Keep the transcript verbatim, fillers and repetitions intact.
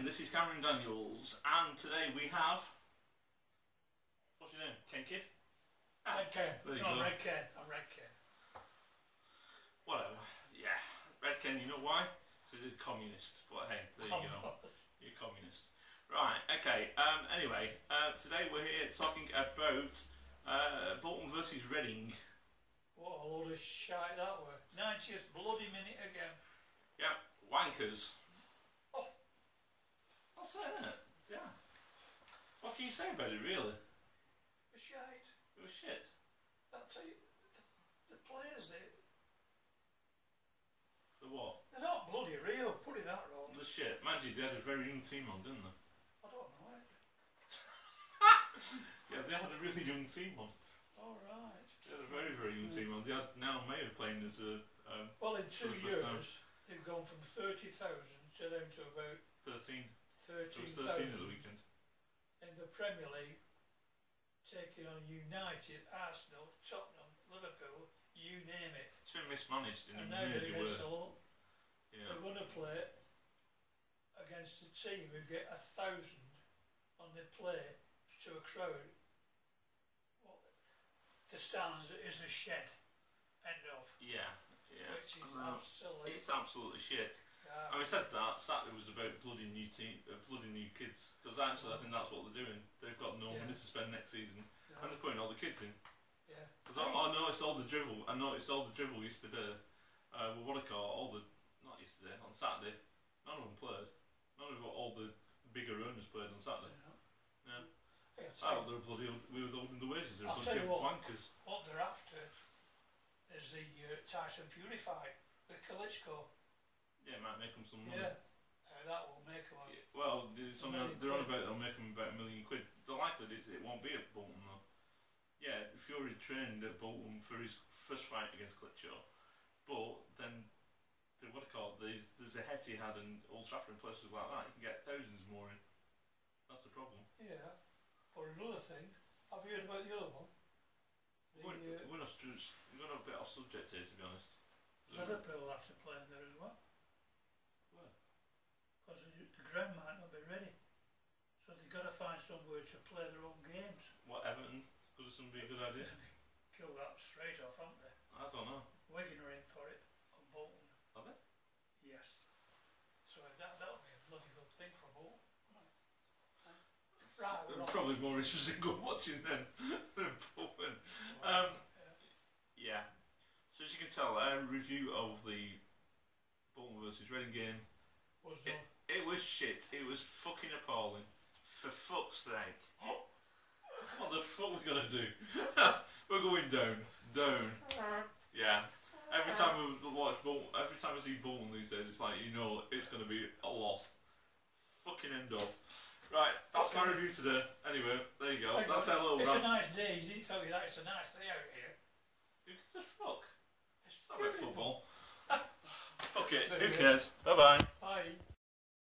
this is Cameron Daniels, and today we have... What's your name? Ken Kid? Ah, Red Ken. There you no, go. Red Ken. I'm Red Ken. Whatever. Yeah. Red Ken, you know why? Because he's a communist. But hey, there you go. You're a communist. Right, okay. Um, anyway, uh, today we're here talking about uh, Bolton versus Reading. What a load of shite that were. ninetieth bloody minute again. Yeah, wankers. Oh. That's it, isn't it? Yeah. What can you say about it, really? The shite. It was shit. I'll tell you, the, the players, they, The what? they're not bloody real, put it that wrong. The shit. Imagine they had a very young team on, didn't they? I don't know it. Yeah, they had a really young team on. Alright. They had a very, very young team on. They had now Mayo playing as a... Um, Well, in two for the first years, time. they've gone from thirty thousand to down to about thirteen. It thirteen was thirteen at the thousand. weekend. In the Premier League, taking on United, Arsenal, Tottenham, Liverpool, you name it. It's been mismanaged in And a now they're major against way. a lot. Yeah. They're going to play against a team who get a thousand on their play to a crowd. Well, the stands is a shed. End of. Yeah. Yeah. Which is Uh, absolutely. It's absolutely shit. Uh, And we said that Saturday was about bloody new team, uh, bloody new kids. Because actually, I think that's what they're doing. They've got no Yeah. money to spend next season, yeah, and they're putting all the kids in. yeah. Because I, I noticed all the drivel. I noticed all the drivel yesterday. Uh, with what I call all the not yesterday on Saturday. None of them played. None of all the bigger owners played on Saturday. Yeah. No. Yeah, I thought they were bloody. We were holding the wages. They're a I'll bunch tell of you what. wankers. What they're after is the uh, Tyson Fury fight with Klitschko. Yeah, it might make them some money. Yeah. Uh, that will make them a... Yeah, well, there's something million they're on quid. about. They'll make them about a million quid. The likelihood is it won't be at Bolton though. Yeah, Fury trained at Bolton for his first fight against Klitschko, but then the, what I call it, there's, there's a head he had in Old Trafford and places like that. You can get thousands more in. That's the problem. Yeah. Or another thing, have you heard about the other one? The, We're, uh, we're, not, just, we're not a bit off subject here, to be honest. Liverpool have to play in there as well. Where? Because the, the ground might not be ready. So they've got to find somewhere to play their own games. What, Everton? Could this be a good idea? Kill that straight off, haven't they? I don't know. Wigan are in for it, on Bolton. Are they? Yes. So that, that'll be a bloody good thing for Bolton. Right, we're off. Probably more interesting go watching than, than Bolton. Um, yeah. So as you can tell, a review of the Bolton versus Reading game. Was It, done. it was shit. It was fucking appalling. For fuck's sake. What the fuck are we gonna do? We're going down. Down. Yeah. Every time we watch Bolton, every time I see Bolton these days, it's like, you know, it's gonna be a loss. Fucking end of. Right, that's my review today. Anyway, there you go. Hey, That's our little It's a rant. nice day. You didn't tell me that. It's a nice day out here. Who gives a fuck? It's not about beautiful. football. Fuck it. Who cares? Bye bye. Bye.